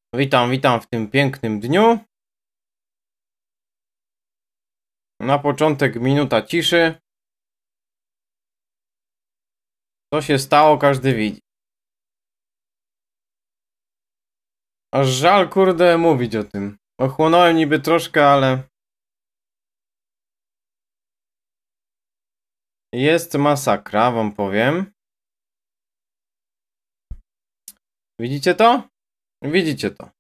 Witam w tym pięknym dniu. Na początek minuta ciszy. Co się stało, każdy widzi. Aż żal, kurde, mówić o tym. Ochłonąłem niby troszkę, ale jest masakra, wam powiem. Widzicie to? Widzicie to.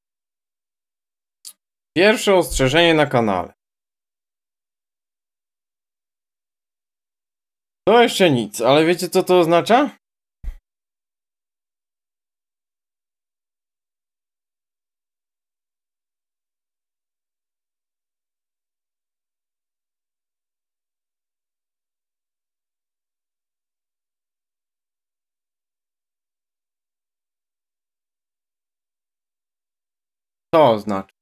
Pierwsze ostrzeżenie na kanale. To jeszcze nic, ale wiecie co to oznacza? To oznacza.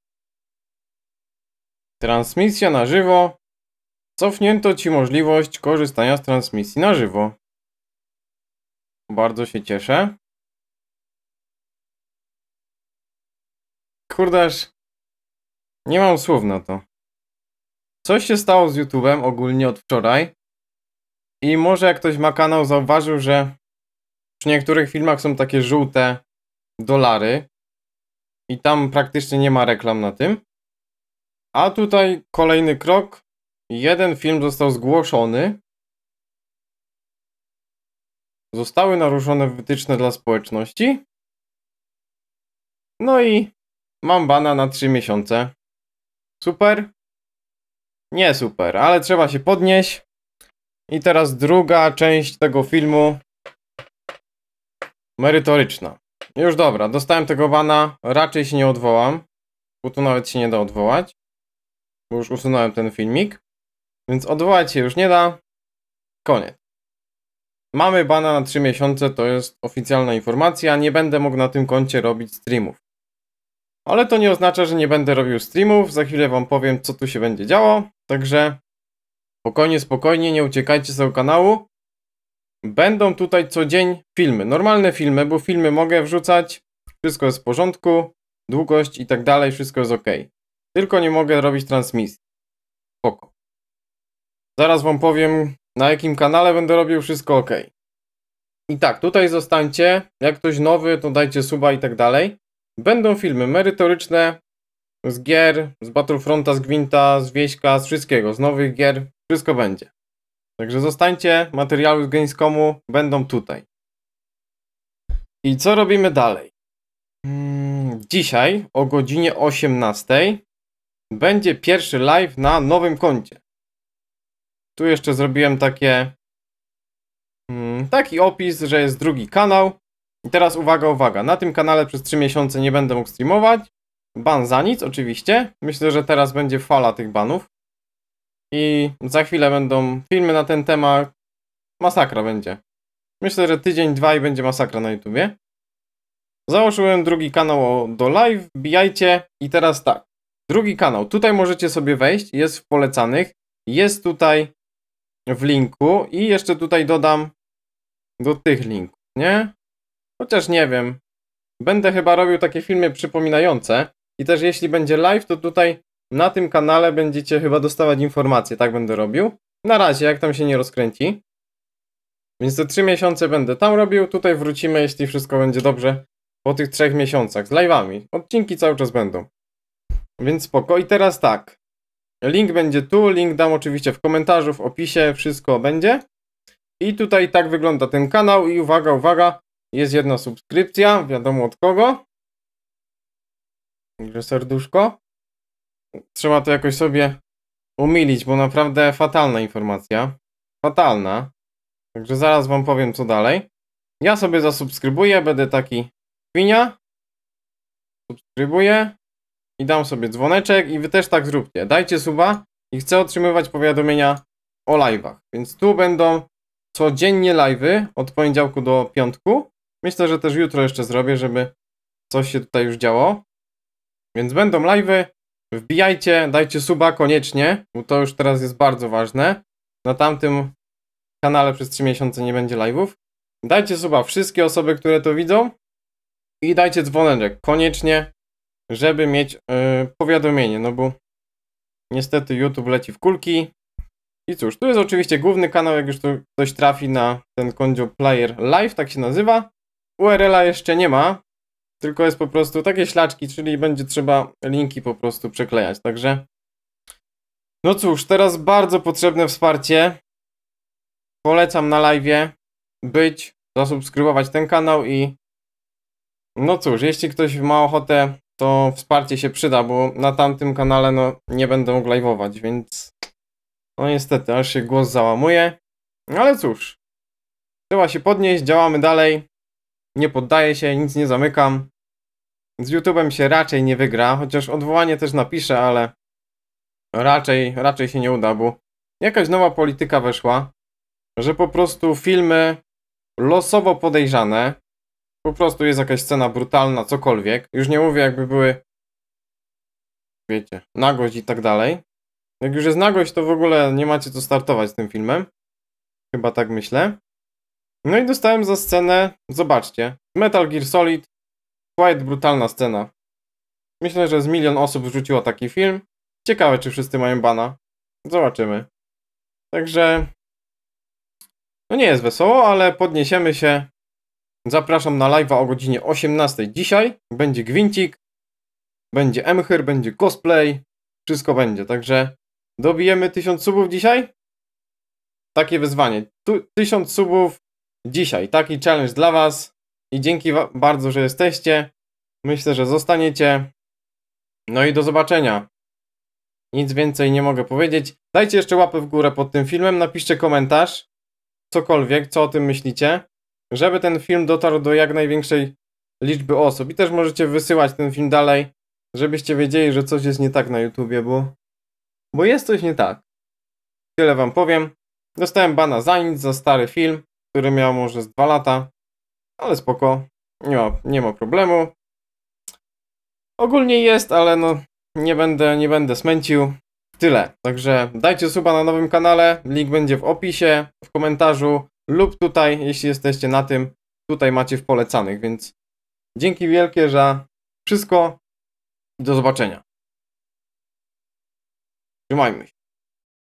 Transmisja na żywo. Cofnięto ci możliwość korzystania z transmisji na żywo. Bardzo się cieszę. Kurdaż, nie mam słów na to. Coś się stało z YouTube'em ogólnie od wczoraj. I może jak ktoś ma kanał, zauważył, że przy niektórych filmach są takie żółte dolary. I tam praktycznie nie ma reklam na tym. A tutaj kolejny krok. Jeden film został zgłoszony. Zostały naruszone wytyczne dla społeczności. No i mam bana na 3 miesiące. Super? Nie super, ale trzeba się podnieść. I teraz druga część tego filmu. Merytoryczna. Już dobra, dostałem tego bana. Raczej się nie odwołam. Bo tu nawet się nie da odwołać. Bo już usunąłem ten filmik. Więc odwołać się już nie da. Koniec. Mamy bana na 3 miesiące, to jest oficjalna informacja. Nie będę mógł na tym koncie robić streamów. Ale to nie oznacza, że nie będę robił streamów. Za chwilę wam powiem, co tu się będzie działo. Także spokojnie, nie uciekajcie z tego kanału. Będą tutaj co dzień filmy. Normalne filmy, bo filmy mogę wrzucać. Wszystko jest w porządku. Długość i tak dalej, wszystko jest ok. Tylko nie mogę robić transmisji. Spoko. Zaraz wam powiem, na jakim kanale będę robił, wszystko ok. I tak, tutaj zostańcie. Jak ktoś nowy, to dajcie suba i tak dalej. Będą filmy merytoryczne z gier, z Battlefronta, z Gwinta, z Wieśka, z wszystkiego, z nowych gier. Wszystko będzie. Także zostańcie, materiały z Gamescomu będą tutaj. I co robimy dalej? Dzisiaj o godzinie 18 będzie pierwszy live na nowym koncie. Tu jeszcze zrobiłem taki opis, że jest drugi kanał. I teraz uwaga, na tym kanale przez 3 miesiące nie będę mógł streamować. Ban za nic, oczywiście. Myślę, że teraz będzie fala tych banów. I za chwilę będą filmy na ten temat. Masakra będzie. Myślę, że tydzień, dwa i będzie masakra na YouTubie. Założyłem drugi kanał do live, wbijajcie. I teraz tak, drugi kanał, tutaj możecie sobie wejść, jest w polecanych, jest tutaj w linku i jeszcze tutaj dodam do tych linków, nie? Chociaż nie wiem, będę chyba robił takie filmy przypominające i też jeśli będzie live, to tutaj na tym kanale będziecie chyba dostawać informacje, tak będę robił. Na razie, jak tam się nie rozkręci. Więc te 3 miesiące będę tam robił, tutaj wrócimy, jeśli wszystko będzie dobrze. Po tych 3 miesiącach z live'ami. Odcinki cały czas będą. Więc spoko. I teraz tak. Link będzie tu. Link dam oczywiście w komentarzu, w opisie. Wszystko będzie. I tutaj tak wygląda ten kanał. I uwaga. Jest jedna subskrypcja. Wiadomo od kogo. Także serduszko. Trzeba to jakoś sobie umilić, bo naprawdę fatalna informacja. Fatalna. Także zaraz wam powiem co dalej. Ja sobie zasubskrybuję. Będę taki świnia. Subskrybuję i dam sobie dzwoneczek i wy też tak zróbcie. Dajcie suba i chcę otrzymywać powiadomienia o live'ach. Więc tu będą codziennie live'y od poniedziałku do piątku. Myślę, że też jutro jeszcze zrobię, żeby coś się tutaj już działo. Więc będą live'y. Wbijajcie, dajcie suba koniecznie, bo to już teraz jest bardzo ważne. Na tamtym kanale przez 3 miesiące nie będzie live'ów. Dajcie suba wszystkie osoby, które to widzą. I dajcie dzwoneczek koniecznie, żeby mieć powiadomienie, no bo niestety YouTube leci w kulki. I cóż, tu jest oczywiście główny kanał, jak już tu ktoś trafi na ten Kondzio Player Live, tak się nazywa. URL-a jeszcze nie ma, tylko jest po prostu takie ślaczki, czyli będzie trzeba linki po prostu przeklejać, także no cóż, teraz bardzo potrzebne wsparcie. Polecam na live'ie być, zasubskrybować ten kanał i no cóż, jeśli ktoś ma ochotę, to wsparcie się przyda, bo na tamtym kanale no nie będę mógł live'ować, więc no niestety, aż się głos załamuje. Ale cóż, trzeba się podnieść, działamy dalej. Nie poddaję się, nic nie zamykam. Z YouTube'em się raczej nie wygra, chociaż odwołanie też napiszę, ale raczej się nie uda, bo jakaś nowa polityka weszła, że po prostu filmy losowo podejrzane, po prostu jest jakaś scena brutalna, cokolwiek. Już nie mówię, jakby były, wiecie, nagość i tak dalej. Jak już jest nagość, to w ogóle nie macie co startować z tym filmem. Chyba tak myślę. No i dostałem za scenę, zobaczcie, Metal Gear Solid, quite brutalna scena. Myślę, że z 1 000 000 osób wrzuciło taki film. Ciekawe, czy wszyscy mają bana. Zobaczymy. Także no nie jest wesoło, ale podniesiemy się. Zapraszam na live'a o godzinie 18 dzisiaj. Będzie gwincik, będzie emchyr, będzie cosplay. Wszystko będzie, także dobijemy 1000 subów dzisiaj. Takie wyzwanie. 1000 subów dzisiaj. Taki challenge dla was. I dzięki bardzo, że jesteście. Myślę, że zostaniecie. No i do zobaczenia. Nic więcej nie mogę powiedzieć. Dajcie jeszcze łapę w górę pod tym filmem. Napiszcie komentarz. Cokolwiek, co o tym myślicie. Żeby ten film dotarł do jak największej liczby osób. I też możecie wysyłać ten film dalej. Żebyście wiedzieli, że coś jest nie tak na YouTubie, bo jest coś nie tak. Tyle wam powiem. Dostałem bana za nic, za stary film, który miał może z 2 lata. Ale spoko. Nie ma problemu. Ogólnie jest, ale no nie będę smęcił. Tyle. Także dajcie suba na nowym kanale. Link będzie w opisie, w komentarzu lub tutaj, jeśli jesteście na tym. Tutaj macie w polecanych, więc dzięki wielkie za wszystko. Do zobaczenia. Trzymajmy się.